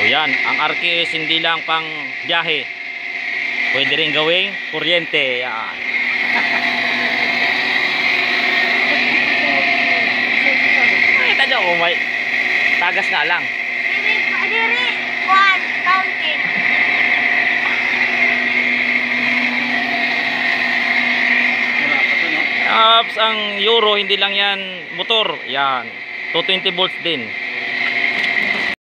Yan, ang RKS hindi lang pang biyahe. Pwede rin gawing kuryente. Yan. Ay, tadyo, oh, may tagas na lang. Diri, one, fountain. Ang Euro, hindi lang yan motor. Yan, 220 volts din.